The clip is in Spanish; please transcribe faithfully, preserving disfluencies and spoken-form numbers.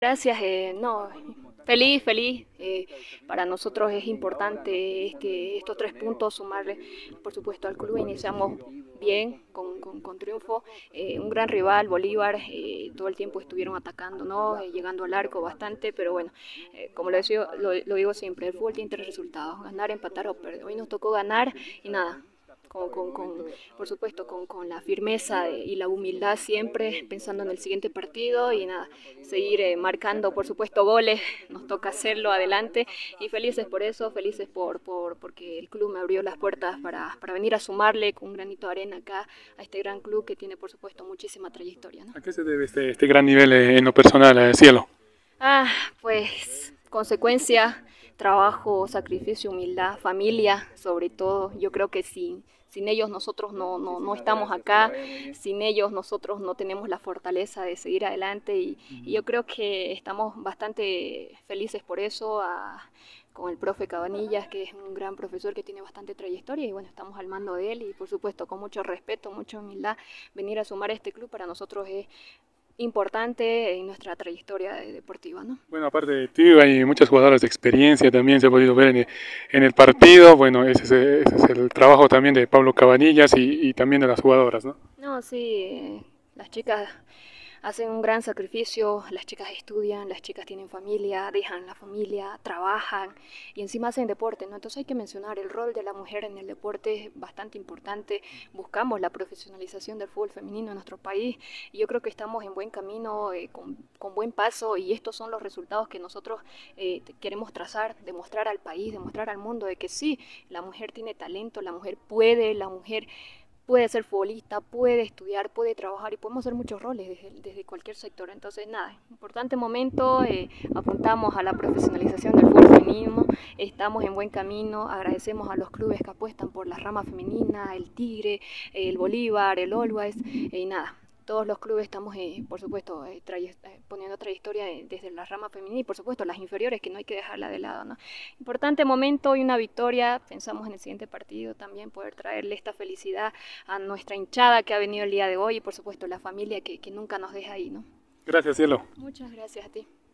Gracias, eh, no, feliz, feliz. Eh, para nosotros es importante este, estos tres puntos, sumarle, por supuesto, al club. Iniciamos bien, con, con, con triunfo. Eh, un gran rival, Bolívar, eh, todo el tiempo estuvieron atacando, ¿no? Eh, llegando al arco bastante, pero bueno, eh, como lo, decía, lo, lo digo siempre, el fútbol tiene tres resultados, ganar, empatar o perder. Hoy nos tocó ganar y nada. Con, con, con, por supuesto, con, con la firmeza y la humildad siempre, pensando en el siguiente partido y nada, seguir eh, marcando, por supuesto, goles, nos toca hacerlo adelante y felices por eso, felices por, por porque el club me abrió las puertas para, para venir a sumarle con un granito de arena acá a este gran club que tiene, por supuesto, muchísima trayectoria, ¿no? ¿A qué se debe este, este gran nivel eh, en lo personal, eh, Cielo? Ah, pues consecuencia, trabajo, sacrificio, humildad, familia, sobre todo. Yo creo que sin, sin ellos nosotros no, no, no estamos acá, sin ellos nosotros no tenemos la fortaleza de seguir adelante y, y yo creo que estamos bastante felices por eso. A, con el profe Cabanillas, que es un gran profesor que tiene bastante trayectoria y bueno, estamos al mando de él y por supuesto con mucho respeto, mucha humildad, venir a sumar a este club para nosotros es importante en nuestra trayectoria deportiva, ¿no? Bueno, aparte de ti, hay muchas jugadoras de experiencia, también se ha podido ver en el, en el partido. Bueno, ese es, ese es el trabajo también de Pablo Cabanillas y, y también de las jugadoras, ¿no? No, sí, eh, las chicas hacen un gran sacrificio, las chicas estudian, las chicas tienen familia, dejan la familia, trabajan y encima hacen deporte, ¿no? Entonces hay que mencionar el rol de la mujer en el deporte es bastante importante. Buscamos la profesionalización del fútbol femenino en nuestro país y yo creo que estamos en buen camino, eh, con, con buen paso y estos son los resultados que nosotros eh, queremos trazar, demostrar al país, demostrar al mundo de que sí, la mujer tiene talento, la mujer puede, la mujer puede ser futbolista, puede estudiar, puede trabajar y podemos hacer muchos roles desde, desde cualquier sector. Entonces, nada, importante momento, eh, apuntamos a la profesionalización del fútbol femenino, estamos en buen camino, agradecemos a los clubes que apuestan por la rama femenina, el Tigre, el Bolívar, el Always, eh, y nada. Todos los clubes estamos, eh, por supuesto, eh, traye eh, poniendo trayectoria de, desde la rama femenina y, por supuesto, las inferiores, que no hay que dejarla de lado, ¿no? Importante momento y una victoria. Pensamos en el siguiente partido también poder traerle esta felicidad a nuestra hinchada que ha venido el día de hoy y, por supuesto, la familia que, que nunca nos deja ahí, ¿no? Gracias, Cielo. Muchas gracias a ti.